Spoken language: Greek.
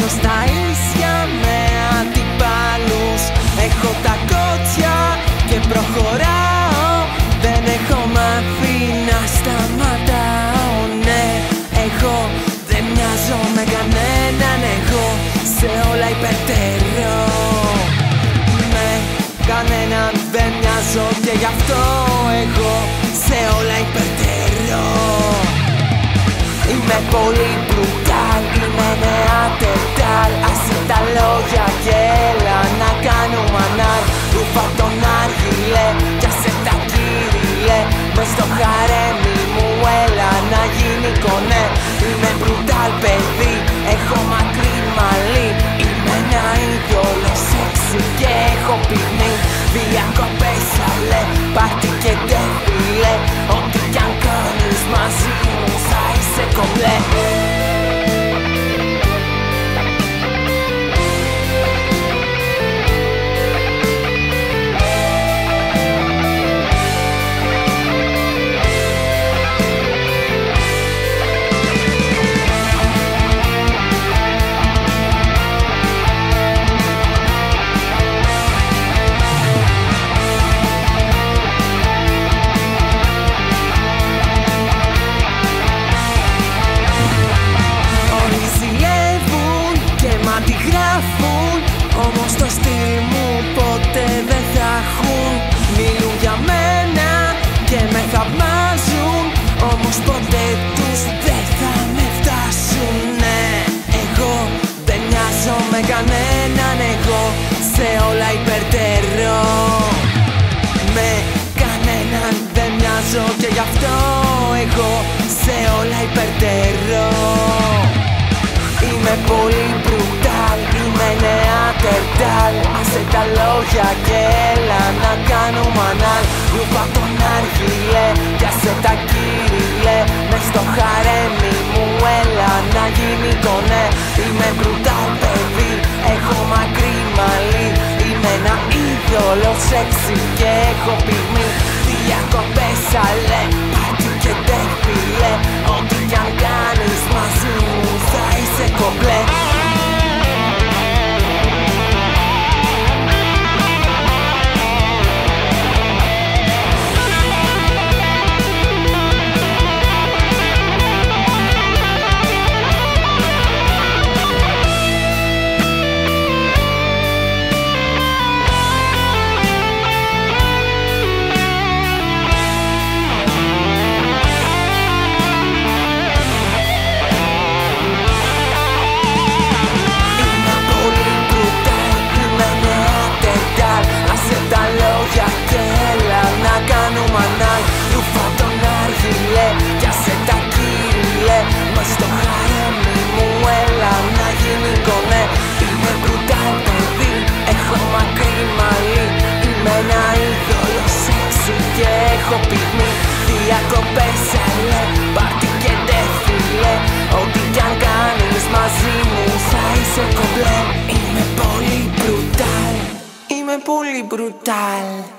στα ίσια με αντιπάλους. Έχω τα κότσια και προχωράω, δεν έχω μάθει να σταματάω. Ναι, εγώ δεν μοιάζω με κανέναν, εγώ σε όλα υπερτερώ. Με κανέναν δεν μοιάζω και γι' αυτό εγώ σε όλα υπερτερώ. Είμαι πολύ μπρουτάλ, είμαι νεάτερτάλ. Άσε τα λόγια και έλα να κάνουμε ανάλ. Ρούφα τον άργυλε κι άσε τα κύριλε. Μες στο χαρέμι μου έλα να γίνει κονέ. Είμαι μπρουτάλ παιδί, έχω μακρύ μαλλί. Είμαι ένα είδωλο σεξι και έχω πυγμή. Διακοπές αλέ, πάρτι και τέφιλε. Ό,τι κι αν κάνεις μαζί μου θα είσαι κομπλέ. Όμως το στυλ μου ποτέ δεν θα έχουν. Μιλούν για μένα και με θαυμάζουν, όμως ποτέ τους δεν θα με φτάσουν. Ναι, εγώ δεν μοιάζω με κανέναν, εγώ σε όλα υπερτερώ. Με κανέναν δεν μοιάζω και γι' αυτό εγώ σε όλα υπερτερώ. Είμαι πολύ μπρουτάλ, είμαι νεάτερτάλ. Άσε τα λόγια και έλα να κάνουμε ανάλ. Ρούφα τον άργυλε κι άσε τα κύριλε. Μες στο χαρέμι μου έλα να γίνει κονέ. Είμαι μπρουτάλ παιδί, έχω μακρύ μαλλί. Είμαι ένα είδωλο σεξι και έχω πυγμή. Διακοπές αλέ, πάρτι και τέφιλε. Ό,τι κι αν κάνεις μαζί μου θα είσαι κομπλέ. Ρούφα τον άργυλε κι άσε τα κύριλε. Μες στο χαρέμι μου έλα να γίνει κονέ. Είμαι μπρουτάλ παιδί, έχω μακρύ μαλλί. Είμαι ένα είδωλο σεξι και έχω πυγμή. Διακοπές αλέ, πάρτι και τέφιλε. Ό,τι κι αν κάνεις μαζί μου θα είσαι κομπλέ. Είμαι πολύ μπρουτάλ, είμαι πολύ μπρουτάλ.